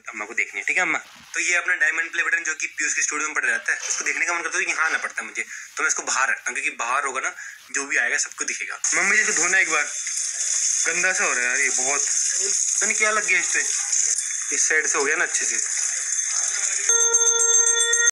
अम्मा को देखनी है, ठीक है अम्मा। तो ये अपना डायमंड प्ले बटन जो कि पीयूष के स्टूडियो में पड़ रहता है, उसको देखने का मन करता है कि हाँ ना पड़ता मुझे, तो मैं इसको बाहर रखता हूँ, क्योंकि बाहर होगा ना जो भी आएगा सबको दिखेगा। मम्मी जी इसको धोना एक बार, गंदा सा हो रहा है यार ये बहुत, पता नहीं क्या लग गया इस पे, इस साइड से हो गया ना अच्छे से।